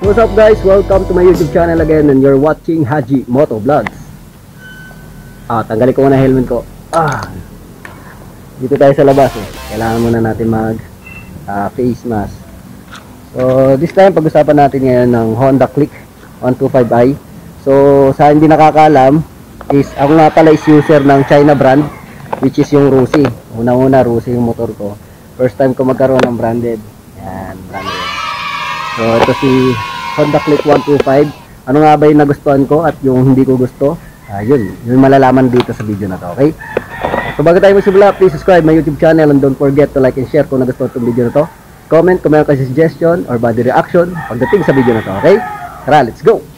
What's up guys? Welcome to my YouTube channel again and you're watching Haji Moto Vlogs. Tanggalin ko muna helmet ko. Dito tayo sa labas Kailangan muna natin mag face mask. So this time pag-usapan natin ngayon ng Honda Click 125i. So sa hindi nakakaalam is ako nga pala is user ng China brand, which is yung Rusi. Una-una Rusi yung motor ko. First time ko magkaroon ng branded. Yan, branded. So ito si Honda Click 125. Ano nga ba yung nagustuhan ko at yung hindi ko gusto? Yun malalaman dito sa video na to, okay? So bago tayo magsimula, please subscribe my YouTube channel and don't forget to like and share kung nagustuhan itong video na to. Comment kung meron kayo suggestion or body reaction pagdating sa video na to, okay? Tara, let's go!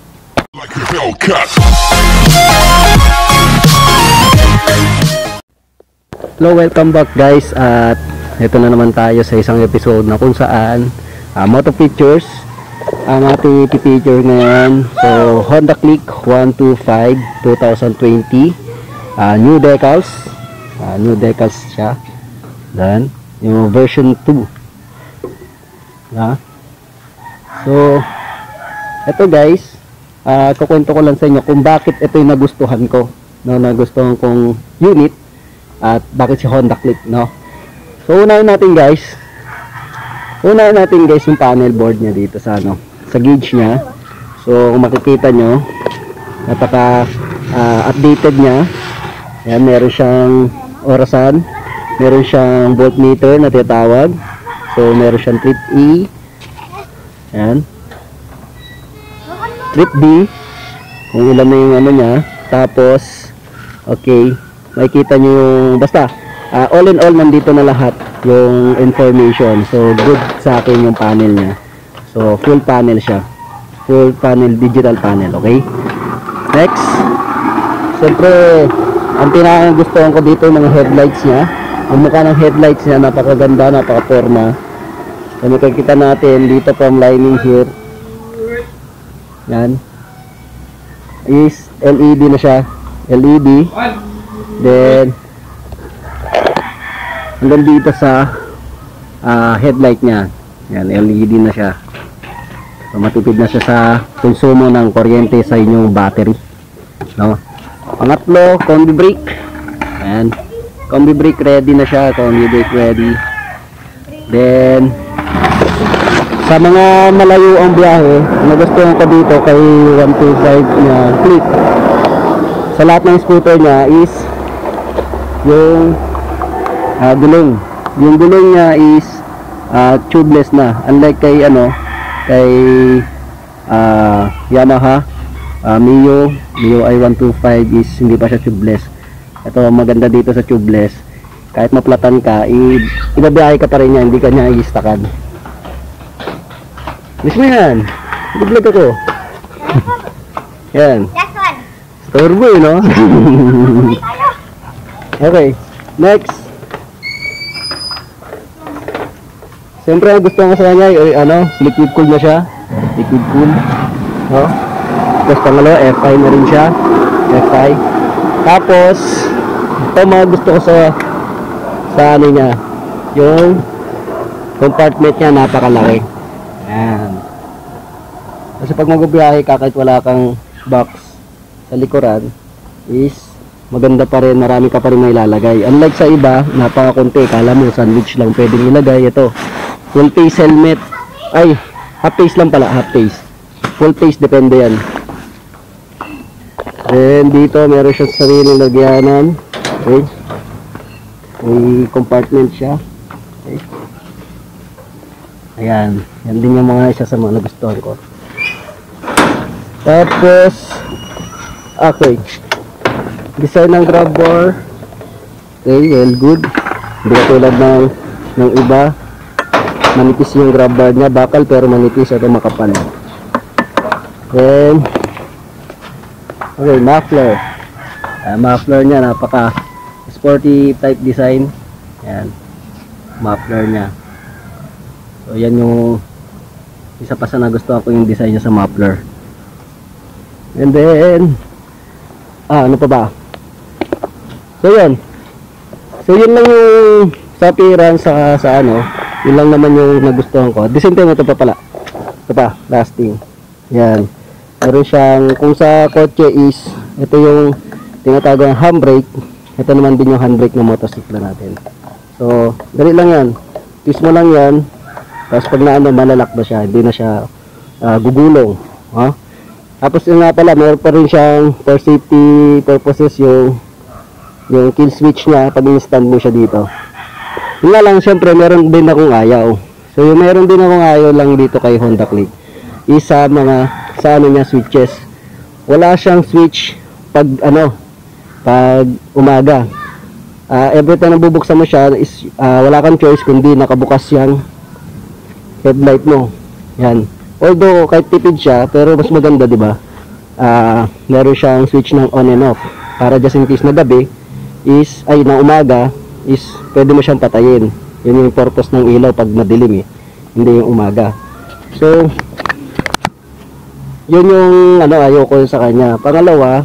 Hello, welcome back guys. At ito na naman tayo sa isang episode na kung saan moto features ang ating feature ngayon. So Honda Click 125 2020, new decals, siya. Then yung version 2. So ito guys, kukwento ko lang sa inyo kung bakit ito yung nagustuhan ko, nagustuhan kong unit at bakit si Honda Click, So unahin natin guys yung panel board niya dito sa sa gauge niya. So kung makikita nyo, napaka updated niya. Yan, meron siyang orasan, meron siyang voltmeter na tinatawag. So meron siyang trip E, yan, trip D, kung ilan na yung niya. Tapos okay, makikita nyo yung basta all in all nandito na lahat yung information. So good sa akin yung panel niya. So full panel siya, full panel, digital panel. Okay, next, siyempre ang pinakagustuhan ko dito yung mga headlights niya. Ang mukha ng headlights niya napakaganda, napaka-forma. So makikita natin dito from lining here, yan is LED na siya, LED. Then hanggang dito sa headlight niya, yan, LED na siya. So matipid na siya sa konsumo ng kuryente sa inyong battery, Pangatlo, combi brake. Yan, combi brake ready na siya, combi brake ready. Then sa mga malayo ang biyahe, nagustuhan ko dito kay 125 na Click, sa lahat ng scooter niya is yung gulong. Yung gulong niya is tubeless na, unlike kay Yamaha Mio i125 is hindi pa siya tubeless. Ito maganda dito sa tubeless, kahit maplatan ka, ibabiyahe ka pa rin niya, hindi ka niya i-stakan. Mismo yan, i-vlog ako. Yan, turbo Okay, next, siyempre gusto ko sa kanya liquid cool na siya, liquid cool, tapos pangalawa FI na rin siya, FI. Tapos ito mga gusto ko sa niya, yung compartment niya napakalaki. Yan, kasi pag magbibiyahe ka kahit wala kang box sa likuran is maganda pa rin, marami ka pa rin may ilalagay. Unlike sa iba, napakakunti, kala mo sandwich lang pwedeng ilagay. Ito full face helmet, half face lang pala, half face, full face depende yan. Then dito meron siyang sariling lagyanan. Okay, may compartment siya. Okay, ayan, yan din yung mga isa sa mga nagustuhan ko. Tapos okay, design ng grab bar, okay, well good, hindi katulad ng iba, manipis yung grab bar niya, bakal pero manipis, ito makapal. Then okay, muffler. Muffler niya napaka sporty type design. Yan, muffler niya. So yan yung isa pa sa nagustuhan ko, yung design niya sa muffler. And then ano pa ba? So yun lang yung sa appearance, sa yun lang naman yung nagustuhan ko. At the same time, ito pa pala, Ito pa, lasting. Yan. Meron siyang, kung sa kotse is, ito yung tinatawag ng handbrake. Ito naman din yung handbrake ng motorsiklo natin. So, dali lang yan. Twist mo lang yan. Tapos pag naano, malalak na siya. Hindi na siya gugulong. Tapos yun nga pala, meron pa rin siyang for safety purposes yung kill switch niya pag in-stand mo siya dito. Yun nga lang, syempre, meron din akong ayaw. So, yung meron din akong ayaw lang dito kay Honda Click is sa ano niya, switches. Wala siyang switch pag umaga. Every time na bubuksan mo siya is wala kang choice kundi nakabukas yung headlight mo. Yan. Although kahit tipid siya, pero mas maganda, 'di ba? Meron siyang switch ng on and off para just in case na gabi na umaga is pwede mo siyang patayin. Yun yung purpose ng ilaw pag madilim hindi yung umaga. So yun yung ayoko sa kanya. Pangalawa,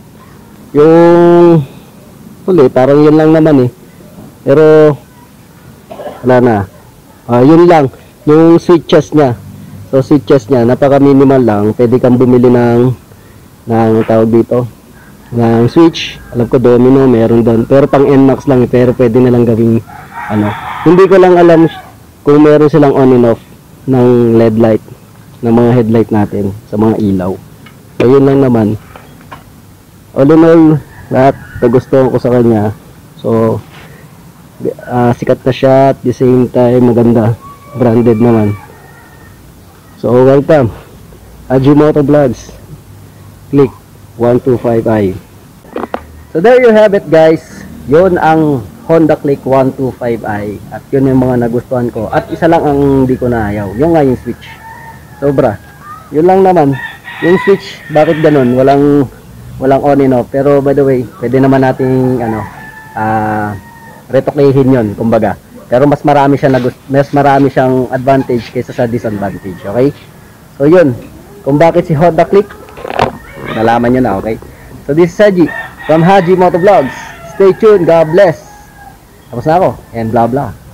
yung parang yun lang naman pero wala na. Yun lang yung switches niya. So switches niya napaka minimal lang. Pwede kang bumili ng tawag dito ng switch. Alam ko domino meron doon, pero pang NMAX lang pero pwede na lang gawing hindi ko lang alam kung meron silang on and off ng LED light ng mga headlight natin sa mga ilaw. So yun lang naman. All in all, lahat nagustuhan ko sa kanya. So sikat na siya at the same time maganda, branded naman. So welcome Haji Moto Vlogs Click 125i. So there you have it guys. Yun ang Honda Click 125i at yun yung mga nagustuhan ko. At isa lang ang hindi ko naayaw, yung nga yung switch. Sobra. Yun lang naman. Yung switch, bakit ganun? Walang on and off. Pero by the way, pwede naman nating retoklahin yun, kumbaga. Pero mas marami siyang advantage kaysa sa disadvantage, okay? So yun, kung bakit si Honda Click, nalaman nyo na, okay? So this is Haji from Haji Moto Vlogs. Stay tuned, God bless. Tapos na ako, and blah blah.